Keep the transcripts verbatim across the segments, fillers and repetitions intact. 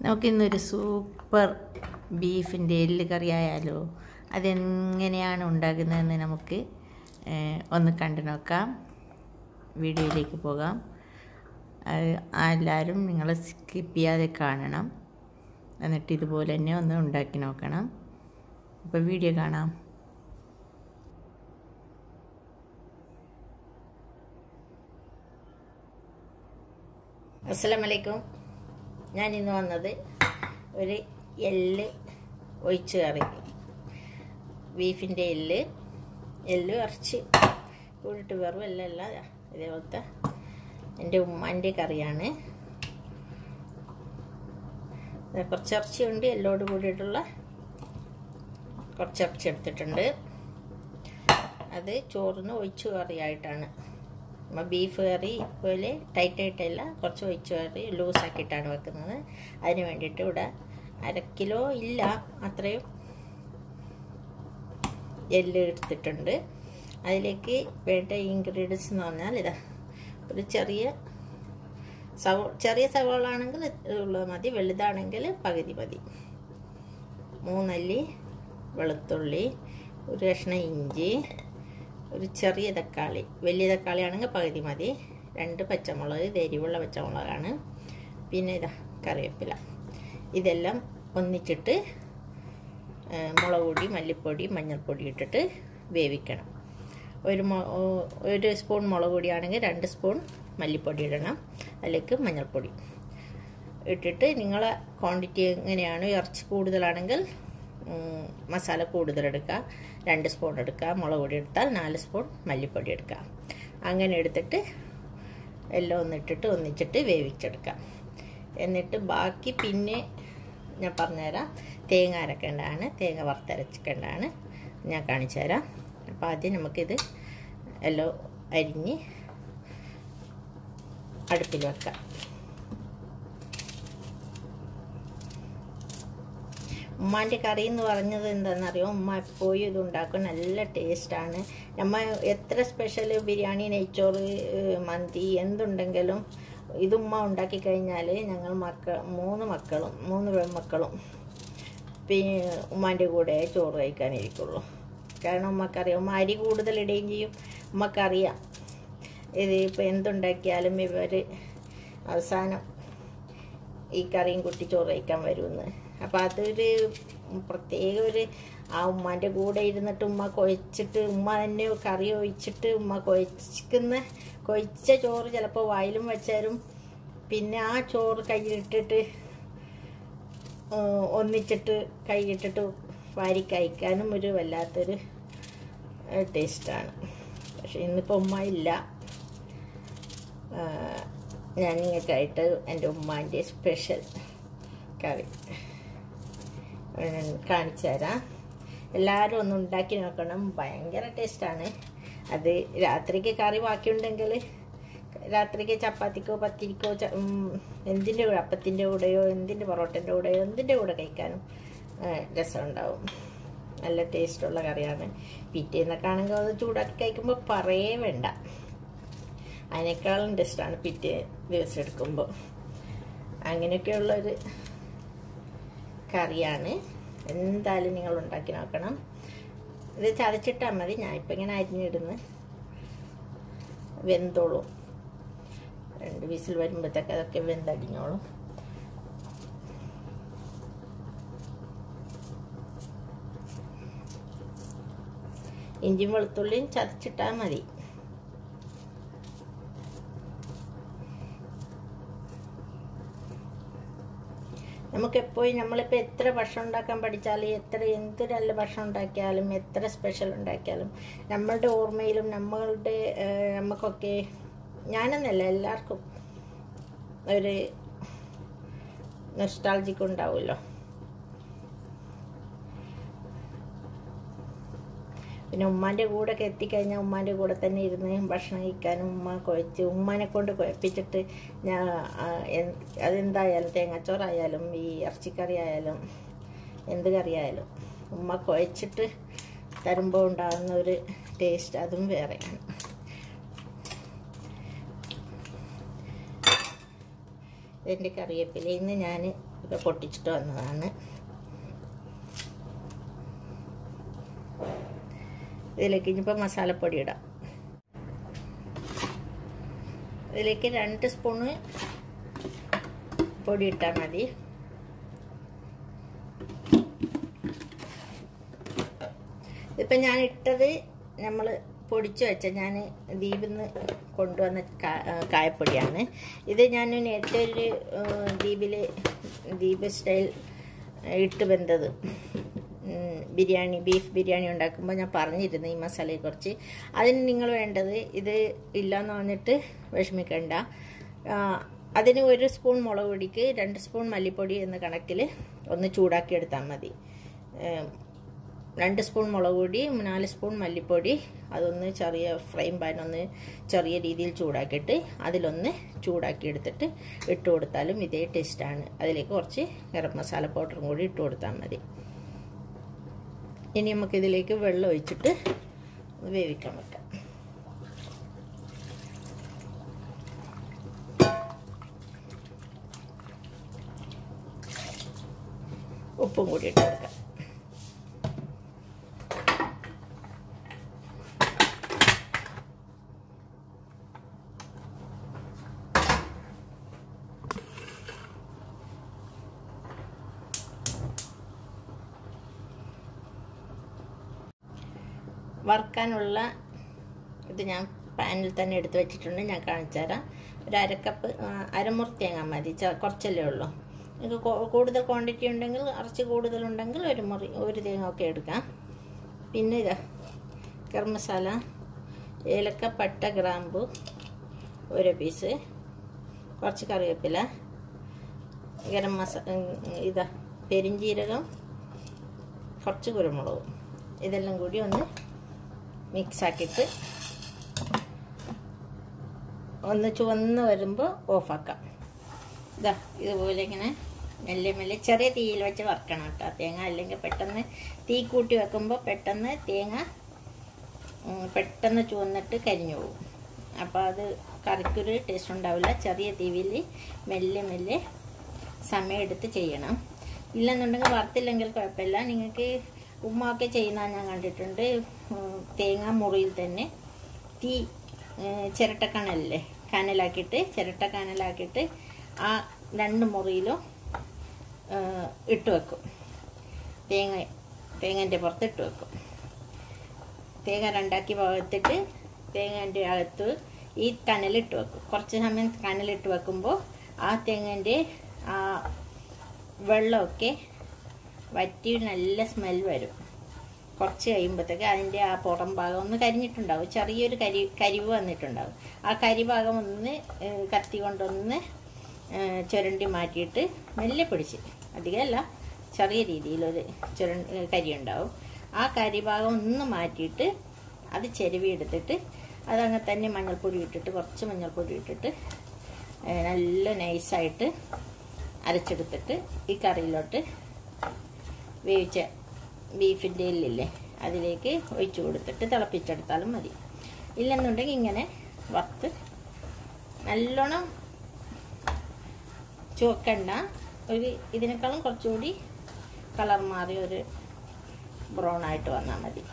നമുക്കിന്നൊരു സൂപ്പർ ബീഫിൻ്റെ എല്ല് കറി ആയാലോ. അതെങ്ങനെയാണ് ഉണ്ടാക്കുന്നതെന്ന് നമുക്ക് ഒന്ന് കണ്ടു നോക്കാം. വീഡിയോയിലേക്ക് പോകാം. എല്ലാവരും നിങ്ങൾ സ്കിപ്പ് ചെയ്യാതെ കാണണം. എന്നിട്ട് ഇതുപോലെ തന്നെ ഒന്ന് ഉണ്ടാക്കി നോക്കണം. അപ്പോൾ വീഡിയോ കാണാം. അസ്സലാമു അലൈക്കും. ഞാൻ ഇന്ന് വന്നത് ഒരു എല്ല് ഒഴിച്ച് കറി, ബീഫിൻ്റെ എല്ല് എല്ല് ഇറച്ചി കൂടിയിട്ട് വെറും എല്ലല്ല, ഇതേപോലത്തെ എൻ്റെ ഉമ്മാൻ്റെ കറിയാണ്. കുറച്ച് ഇറച്ചിയുണ്ട്, എല്ലോട് കൂടിയിട്ടുള്ള കുറച്ച് ഇറച്ചി എടുത്തിട്ടുണ്ട്. അത് ചോറിന് ഒഴിച്ച് കറിയായിട്ടാണ്. ബീഫ് കറി പോലെ ടൈറ്റായിട്ടല്ല, കുറച്ച് ഒഴിച്ച് കറി ലൂസാക്കിയിട്ടാണ് വെക്കുന്നത്. അതിന് വേണ്ടിയിട്ട് ഇവിടെ അര കിലോ ഇല്ല, അത്രയും എല്ല് എടുത്തിട്ടുണ്ട്. അതിലേക്ക് വേണ്ട ഇൻഗ്രീഡിയൻസ് എന്ന് പറഞ്ഞാൽ ഇതാ, ഒരു ചെറിയ സവോ ചെറിയ സവോളാണെങ്കിൽ ഉള്ളത് മതി, വലുതാണെങ്കിൽ പകുതി മതി. മൂന്നല്ലി വെളുത്തുള്ളി, ഒരു കഷ്ണം ഇഞ്ചി, ഒരു ചെറിയ തക്കാളി, വലിയ തക്കാളി ആണെങ്കിൽ പകുതി മതി, രണ്ട് പച്ചമുളക്, എരിവുള്ള പച്ചമുളകാണ്, പിന്നെ ഇതാ കറിവേപ്പില. ഇതെല്ലാം ഒന്നിച്ചിട്ട് മുളക് പൊടി, മല്ലിപ്പൊടി, മഞ്ഞൾപ്പൊടി ഇട്ടിട്ട് വേവിക്കണം. ഒരു ഒരു സ്പൂൺ മുളക് പൊടിയാണെങ്കിൽ രണ്ട് സ്പൂൺ മല്ലിപ്പൊടി ഇടണം, അതിലേക്ക് മഞ്ഞൾപ്പൊടി ഇട്ടിട്ട് നിങ്ങളെ ക്വാണ്ടിറ്റി എങ്ങനെയാണ്, ഇറച്ചി കൂടുതലാണെങ്കിൽ മസാല കൂടുതലെടുക്കുക, രണ്ട് സ്പൂൺ എടുക്കുക. മുളക് പൊടി എടുത്താൽ നാല് സ്പൂൺ മല്ലിപ്പൊടി എടുക്കുക. അങ്ങനെ എടുത്തിട്ട് എല്ലാം ഒന്നിട്ടിട്ട് ഒന്നിച്ചിട്ട് വേവിച്ചെടുക്കാം. എന്നിട്ട് ബാക്കി പിന്നെ ഞാൻ പറഞ്ഞുതരാം. തേങ്ങ അരക്കേണ്ടതാണ്, തേങ്ങ വറുത്തരച്ചിക്കേണ്ടതാണ്, ഞാൻ കാണിച്ചു തരാം. അപ്പോൾ ആദ്യം നമുക്കിത് എല്ലാം അരിഞ്ഞ് അടുപ്പിൽ വെക്കാം. ഉമ്മാൻ്റെ കറി എന്ന് പറഞ്ഞത് എന്താണെന്നറിയോ, ഉമ്മ എപ്പോഴും ഇത് ഉണ്ടാക്കും, നല്ല ടേസ്റ്റാണ്. നമ്മൾ എത്ര സ്പെഷ്യൽ ബിരിയാണി, നെയ്ച്ചോറ്, മന്തി എന്തുണ്ടെങ്കിലും ഇത് ഉമ്മ ഉണ്ടാക്കി കഴിഞ്ഞാൽ ഞങ്ങൾ മക്കൾ മൂന്ന് മക്കളും മൂന്ന് പെൺമക്കളും പിന്നെ ഉമ്മാൻ്റെ കൂടെ ചോറ് കഴിക്കാനിരിക്കുള്ളൂ. കാരണം ഉമ്മക്കറിയാം, ഉമ്മ അരി കൂടുതലിടുകയും ചെയ്യും. ഉമ്മക്കറിയാം ഇത് ഇപ്പോൾ എന്തുണ്ടാക്കിയാലും ഇവർ അവസാനം ഈ കറിയും കുട്ടി ചോറ് കഴിക്കാൻ വരുമെന്ന്. അപ്പം അതൊരു പ്രത്യേക ഒരു ആ ഉമ്മാൻ്റെ കൂടെ ഇരുന്നിട്ട് ഉമ്മ കുഴച്ചിട്ട് ഉമ്മ തന്നെ കറി ഒഴിച്ചിട്ട് ഉമ്മ കുഴക്കുന്ന കുഴച്ച ചോറ് ചിലപ്പോൾ വായിലും വെച്ചാലും പിന്നെ ആ ചോറ് കയ്യിലിട്ടിട്ട് ഒന്നിച്ചിട്ട് കൈയിട്ടിട്ട് വാരി കഴിക്കാനും ഒരു വല്ലാത്തൊരു ടേസ്റ്റാണ്. പക്ഷെ ഇന്നിപ്പോൾ ഉമ്മ ഇല്ല. ഞാൻ നിങ്ങൾക്കായിട്ട് എൻ്റെ ഉമ്മാൻ്റെ സ്പെഷ്യൽ കറി കാണിച്ചു തരാം. എല്ലാവരും ഒന്ന് ഉണ്ടാക്കി നോക്കണം, ഭയങ്കര ടേസ്റ്റാണ്. അത് രാത്രിക്ക് കറി ബാക്കിയുണ്ടെങ്കിൽ രാത്രിക്ക് ചപ്പാത്തിക്കോ പത്തിരിക്കോ എന്തിൻ്റെ കൂടെ, അപ്പത്തിൻ്റെ കൂടെയോ എന്തിൻ്റെ പൊറോട്ടൻ്റെ കൂടെയോ എന്തിൻ്റെ കൂടെ കഴിക്കാനും രസമുണ്ടാവും. നല്ല ടേസ്റ്റുള്ള കറിയാണ്. പിറ്റേന്നൊക്കെ ആണെങ്കിൽ അത് ചൂടാക്കി കഴിക്കുമ്പോൾ പറയേ വേണ്ട, അതിനേക്കാളും ടേസ്റ്റാണ് പിറ്റേ ദിവസം എടുക്കുമ്പോൾ. അങ്ങനെയൊക്കെയുള്ളൊരു കറിയാണ്. എന്തായാലും നിങ്ങൾ ഉണ്ടാക്കി നോക്കണം. ഇത് ചതച്ചിട്ടാൽ മതി. ഞാനിപ്പോൾ ഇങ്ങനെ അരിഞ്ഞിടുന്ന് വെന്തോളും. രണ്ട് വിസിൽ വരുമ്പോഴത്തേക്ക് അതൊക്കെ വെന്തടിഞ്ഞോളും. ഇഞ്ചിയും വെളുത്തുള്ളിയും ചതച്ചിട്ടാൽ മതി. നമുക്കെപ്പോഴും നമ്മളിപ്പോൾ എത്ര ഭക്ഷണം ഉണ്ടാക്കാൻ പഠിച്ചാലും എത്ര എന്ത് നല്ല ഭക്ഷണം ഉണ്ടാക്കിയാലും എത്ര സ്പെഷ്യൽ ഉണ്ടാക്കിയാലും നമ്മളുടെ ഓർമ്മയിലും നമ്മളുടെ നമുക്കൊക്കെ, ഞാനെന്നല്ല എല്ലാവർക്കും ഒരു നൊസ്റ്റാൾജിക് ഉണ്ടാവുമല്ലോ. പിന്നെ ഉമ്മാൻ്റെ കൂടെ ഒക്കെ എത്തിക്കഴിഞ്ഞാൽ ഉമ്മാൻ്റെ കൂടെ തന്നെ ഇരുന്ന് ഭക്ഷണം കഴിക്കാനും ഉമ്മ കുഴച്ച് ഉമ്മാനെ കൊണ്ട് കുഴപ്പിച്ചിട്ട് ഞാൻ അതെന്തായാലും തേങ്ങാച്ചോറായാലും ഈ ഇറച്ചിക്കറി ആയാലും എന്ത് കറി ആയാലും ഉമ്മ കുഴച്ചിട്ട് തരുമ്പോൾ ഉണ്ടാകുന്ന ഒരു ടേസ്റ്റ് അതും വേറെയാണ്. ഇതിൻ്റെ കറിവേപ്പില ഇന്ന് ഞാൻ ഒക്കെ പൊട്ടിച്ചിട്ട് വന്നതാണ്. ഇതിലേക്ക് ഇനിയിപ്പോൾ മസാലപ്പൊടി ഇടാം. ഇതിലേക്ക് രണ്ട് സ്പൂണ് പൊടി ഇട്ടാൽ മതി. ഇതിപ്പോൾ ഞാൻ ഇട്ടത് നമ്മൾ പൊടിച്ചു വെച്ച ഞാൻ ദ്വീപിൽ നിന്ന് കൊണ്ടുവന്ന കായപ്പൊടിയാണ്. ഇത് ഞാൻ നേരത്തെ ഒരു ദ്വീപിൽ ദ്വീപ് സ്റ്റൈൽ ഇട്ട് വെന്തത് ബിരിയാണി ബീഫ് ബിരിയാണി ഉണ്ടാക്കുമ്പോൾ ഞാൻ പറഞ്ഞിരുന്നു ഈ മസാലയെക്കുറിച്ച്. അതിന് നിങ്ങൾ വേണ്ടത് ഇത് ഇല്ലയെന്ന് പറഞ്ഞിട്ട് വിഷമിക്കണ്ട. അതിന് ഒരു സ്പൂൺ മുളക് പൊടിക്ക് രണ്ട് സ്പൂൺ മല്ലിപ്പൊടി എന്ന കണക്കിൽ ഒന്ന് ചൂടാക്കി എടുത്താൽ മതി. രണ്ട് സ്പൂൺ മുളക് പൊടി, നാല് സ്പൂൺ മല്ലിപ്പൊടി, അതൊന്ന് ചെറിയ ഫ്രൈ പാൻ ഒന്ന് ചെറിയ രീതിയിൽ ചൂടാക്കിയിട്ട് അതിലൊന്ന് ചൂടാക്കി എടുത്തിട്ട് ഇട്ട് കൊടുത്താലും ഇതേ ടേസ്റ്റാണ്. അതിലേക്ക് കുറച്ച് ഗരം മസാല പൗഡറും കൂടി ഇട്ട് കൊടുത്താൽ മതി. ഇനി നമുക്കിതിലേക്ക് വെള്ളം ഒഴിച്ചിട്ട് വേവിക്കാൻ വെക്കാം. ഉപ്പും കൂടി ഇട്ട് കൊടുക്കാം. വറുക്കാനുള്ള ഇത് ഞാൻ പാനിൽ തന്നെ എടുത്ത് വെച്ചിട്ടുണ്ട്. ഞാൻ കാണിച്ചു തരാം. ഒരു അരക്കപ്പ് അരമുറി തേങ്ങ മതി, കുറച്ചല്ലേ ഉള്ളൂ. നിങ്ങൾക്ക് കൂടുതൽ ക്വാണ്ടിറ്റി ഉണ്ടെങ്കിൽ ഇറച്ചി കൂടുതലുണ്ടെങ്കിൽ ഒരു മുറി ഒരു തേങ്ങ ഒക്കെ എടുക്കാം. പിന്നെ ഇതാ ഗരം മസാല, ഏലക്ക, പട്ട, ഗ്രാമ്പു ഒരു പീസ്, കുറച്ച് കറിവേപ്പില, ഗരം മസാല, ഇതാ പെരിഞ്ജീരകം, കുറച്ച് കുരുമുളകും, ഇതെല്ലാം കൂടി ഒന്ന് മിക്സാക്കിയിട്ട് ഒന്ന് ചുവന്ന് വരുമ്പോൾ ഓഫാക്കാം. ഇതാ ഇതുപോലെ ഇങ്ങനെ മെല്ലെ മെല്ലെ ചെറിയ തീയിൽ വെച്ച് വറക്കണം കേട്ടോ തേങ്ങ. അല്ലെങ്കിൽ പെട്ടെന്ന് തീ കൂട്ടി വെക്കുമ്പോൾ പെട്ടെന്ന് തേങ്ങ പെട്ടെന്ന് ചുവന്നിട്ട് കരിഞ്ഞു പോകും. അപ്പോൾ അത് കറിക്കൊരു ടേസ്റ്റ് ഉണ്ടാവില്ല. ചെറിയ തീയിൽ മെല്ലെ മെല്ലെ സമയമെടുത്ത് ചെയ്യണം. ഇല്ലെന്നുണ്ടെങ്കിൽ വറുത്തില്ലെങ്കിൽ കുഴപ്പമില്ല. നിങ്ങൾക്ക് ഉമ്മയൊക്കെ ചെയ്യുന്ന ഞാൻ കണ്ടിട്ടുണ്ട്. തേങ്ങ മുറിയിൽ തന്നെ തീ ചിരട്ട കനലല്ലേ കനലാക്കിയിട്ട് ചിരട്ട കനലാക്കിയിട്ട് ആ രണ്ട് മുറിയിലും ഇട്ട് വെക്കും. തേങ്ങ തേങ്ങൻ്റെ പുറത്ത് ഇട്ട് വെക്കും. തേങ്ങ രണ്ടാക്കി ഭാഗത്തിട്ട് തേങ്ങൻ്റെ അകത്ത് ഈ കനലിട്ട് വെക്കും. കുറച്ച് സമയം കനലിട്ട് വെക്കുമ്പോൾ ആ തേങ്ങൻ്റെ ആ വെള്ളമൊക്കെ വറ്റി നല്ല സ്മെൽ വരും. കുറച്ച് കഴിയുമ്പോഴത്തേക്ക് അതിൻ്റെ ആ പുറം ഭാഗം ഒന്ന് കരിഞ്ഞിട്ടുണ്ടാവും. ചെറിയൊരു കരി കരിവ് വന്നിട്ടുണ്ടാവും. ആ കരി ഭാഗം ഒന്ന് കത്തി കൊണ്ടൊന്ന് ചുരണ്ടി മാറ്റിയിട്ട് മെല്ലെ പിടിച്ച്, അധികമല്ല ചെറിയ രീതിയിലൊരു ചുര കരി ഉണ്ടാവും. ആ കരി ഭാഗം ഒന്ന് മാറ്റിയിട്ട് അത് ചെരുവി എടുത്തിട്ട് അതങ്ങനെ തന്നെ മഞ്ഞൾപ്പൊടി ഇട്ടിട്ട് കുറച്ച് മഞ്ഞൾപ്പൊടി ഇട്ടിട്ട് നല്ല നൈസായിട്ട് അരച്ചെടുത്തിട്ട് ഈ കറിയിലോട്ട് വേവിച്ച ബീഫിൻ്റെ എല്ലില്ലേ അതിലേക്ക് ഒഴിച്ചു കൊടുത്തിട്ട് തിളപ്പിച്ചെടുത്താലും മതി. ഇല്ലെന്നുണ്ടെങ്കിൽ ഇങ്ങനെ വറുത്ത് നല്ലോണം ചുവക്കണ്ട, ഒരു ഇതിനേക്കാളും കുറച്ചുകൂടി കളർ മാറി ഒരു ബ്രൗൺ ആയിട്ട് വന്നാൽ മതി.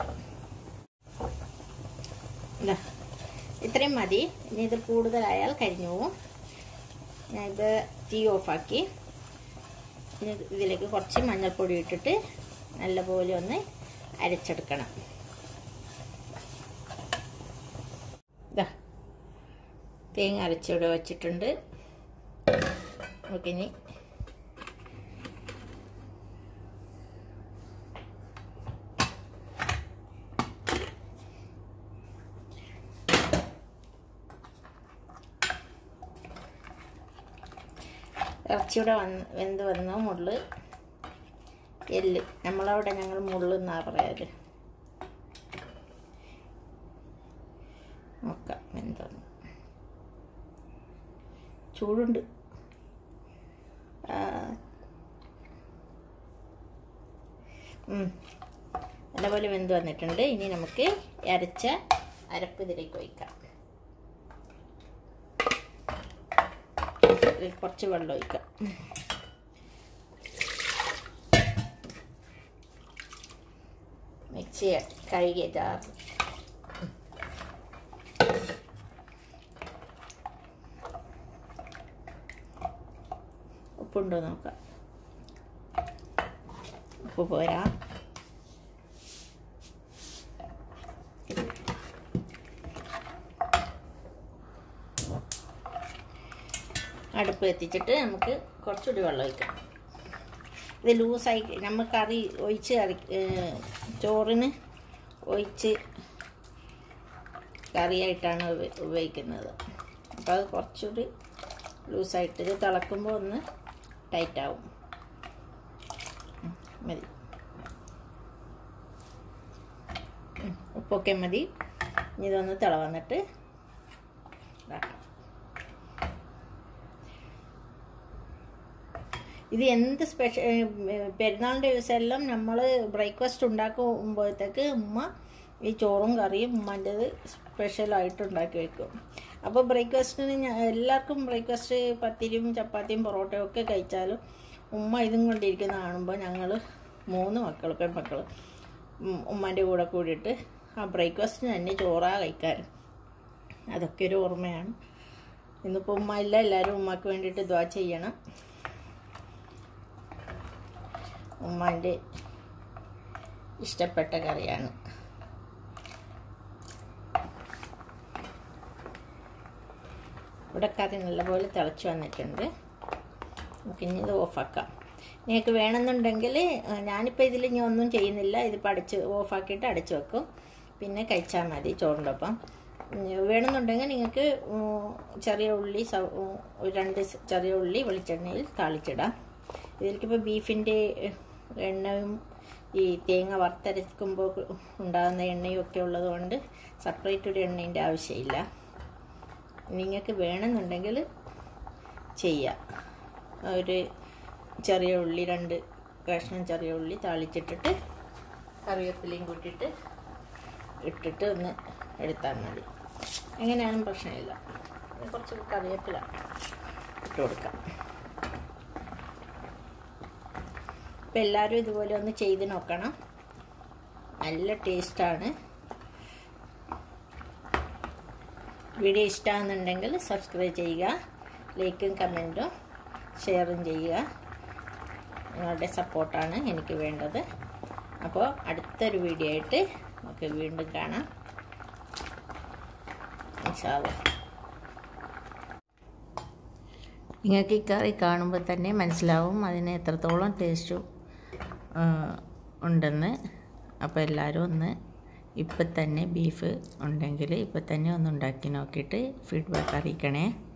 ഇതാ ഇത്രയും മതി. ഇനി ഇത് കൂടുതലായാൽ കരിഞ്ഞു പോവും. ഞാനിത് തീ ഓഫാക്കി ഇനി ഇതിലേക്ക് കുറച്ച് മഞ്ഞൾപ്പൊടി ഇട്ടിട്ട് നല്ലപോലെ ഒന്ന് അരച്ചെടുക്കണം. ഇതാ തേങ്ങ അരച്ചിവിടെ വച്ചിട്ടുണ്ട്. നമുക്കിനി ഇറച്ചിയുടെ വന്ന് വെന്ത് വന്നു. മുള്ള് എല്ല് നമ്മളവിടെ ഞങ്ങൾ മുള്ളെന്നാണ് പറയാറ്. നോക്കാം വെന്തോന്ന്. ചൂടുണ്ട്. നല്ലപോലെ വെന്ത് വന്നിട്ടുണ്ട്. ഇനി നമുക്ക് അരച്ച അരപ്പ് ഇതിലേക്ക് ഒഴിക്കാം. അതിലേക്ക് കുറച്ച് വെള്ളം ഒഴിക്കാം. മിക്സ് ചെയ്യാം. കഴുകിയ ജാർ ഉപ്പുണ്ടോ നോക്കാം. ഉപ്പ് പോരാ. അടുപ്പ് എത്തിച്ചിട്ട് നമുക്ക് കുറച്ചുകൂടി വെള്ളം ഒഴിക്കാം. ഇത് ലൂസായി നമ്മൾ കറി ഒഴിച്ച് കറി ചോറിന് ഒഴിച്ച് കറിയായിട്ടാണ് ഉപയോഗിക്കുന്നത്. അപ്പോൾ അത് കുറച്ചുകൂടി ലൂസായിട്ട് ഇത് തിളക്കുമ്പോൾ ഒന്ന് ടൈറ്റാവും. മതി. ഉപ്പൊക്കെ മതി. ഇതൊന്ന് തിള വന്നിട്ട് ഇതാക്കാം. ഇത് എന്ത് സ്പെഷ്യൽ പെരുന്നാളിൻ്റെ ദിവസമെല്ലാം നമ്മൾ ബ്രേക്ക്ഫാസ്റ്റ് ഉണ്ടാക്കുമ്പോഴത്തേക്ക് ഉമ്മ ഈ ചോറും കറിയും ഉമ്മൻ്റെത് സ്പെഷ്യലായിട്ട് ഉണ്ടാക്കി വെക്കും. അപ്പോൾ ബ്രേക്ക്ഫാസ്റ്റിന് എല്ലാവർക്കും ബ്രേക്ക്ഫാസ്റ്റ് പത്തിരിയും ചപ്പാത്തിയും പൊറോട്ടയും ഒക്കെ കഴിച്ചാലും ഉമ്മ ഇതും കൊണ്ടിരിക്കുന്ന കാണുമ്പോൾ ഞങ്ങൾ മൂന്ന് മക്കൾ പെൺമക്കൾ ഉമ്മൻ്റെ കൂടെ കൂടിയിട്ട് ആ ബ്രേക്ക്ഫാസ്റ്റിന് തന്നെ ചോറാ കഴിക്കാൻ. അതൊക്കെ ഒരു ഓർമ്മയാണ്. ഇന്നിപ്പോൾ ഉമ്മ ഇല്ല, എല്ലാവരും ഉമ്മക്ക് വേണ്ടിയിട്ട് ദ്വാ ചെയ്യണം. ഉമ്മാൻ്റെ ഇഷ്ടപ്പെട്ട കറിയാണ്. ഇവിടെ കറി നല്ലപോലെ തിളച്ച് വന്നിട്ടുണ്ട്. നമുക്കിനി ഇത് ഓഫാക്കാം. നിങ്ങൾക്ക് വേണമെന്നുണ്ടെങ്കിൽ ഞാനിപ്പോൾ ഇതിൽ ഇനി ഒന്നും ചെയ്യുന്നില്ല. ഇതിപ്പോൾ അടച്ച് ഓഫാക്കിയിട്ട് അടച്ച് വെക്കും. പിന്നെ കഴിച്ചാൽ മതി ചോറിൻ്റെ ഒപ്പം. വേണമെന്നുണ്ടെങ്കിൽ നിങ്ങൾക്ക് ചെറിയ ഉള്ളി രണ്ട് ചെറിയ ഉള്ളി വെളിച്ചെണ്ണയിൽ താളിച്ചിടാം. ഇതിലേക്കിപ്പോൾ ബീഫിൻ്റെ എണ്ണയും ഈ തേങ്ങ വറുത്തരക്കുമ്പോൾ ഉണ്ടാകുന്ന എണ്ണയും ഒക്കെ ഉള്ളതുകൊണ്ട് സെപ്പറേറ്റ് ഒരു എണ്ണേൻ്റെ ആവശ്യമില്ല. നിങ്ങൾക്ക് വേണമെന്നുണ്ടെങ്കിൽ ചെയ്യാം. ഒരു ചെറിയ ഉള്ളി രണ്ട് കഷ്ണം ചെറിയ ഉള്ളി താളിച്ചിട്ടിട്ട് കറിവേപ്പിലയും കൂട്ടിയിട്ട് ഇട്ടിട്ട് ഒന്ന് എടുത്താൽ മതി. എങ്ങനെയാണെന്നും പ്രശ്നമില്ല. കുറച്ച് കറിവേപ്പില ഇട്ട് കൊടുക്കാം. അപ്പോൾ എല്ലാവരും ഇതുപോലെ ഒന്ന് ചെയ്ത് നോക്കണം. നല്ല ടേസ്റ്റാണ്. വീഡിയോ ഇഷ്ടമാകുന്നുണ്ടെങ്കിൽ സബ്സ്ക്രൈബ് ചെയ്യുക, ലൈക്കും കമൻറ്റും ഷെയറും ചെയ്യുക. നിങ്ങളുടെ സപ്പോർട്ടാണ് എനിക്ക് വേണ്ടത്. അപ്പോൾ അടുത്തൊരു വീഡിയോ ആയിട്ട് നമുക്ക് വീണ്ടും കാണാം. ഇൻഷാ അല്ലാഹ്. നിങ്ങൾക്ക് ഈ കറി കാണുമ്പോൾ തന്നെ മനസ്സിലാവും അതിന് എത്രത്തോളം ടേസ്റ്റും ഉണ്ടെന്ന്. അപ്പോൾ എല്ലാവരും ഒന്ന് ഇപ്പം തന്നെ ബീഫ് ഉണ്ടെങ്കിൽ ഇപ്പം തന്നെ ഒന്ന് ഉണ്ടാക്കി നോക്കിയിട്ട് ഫീഡ്ബാക്ക് അറിയിക്കണേ.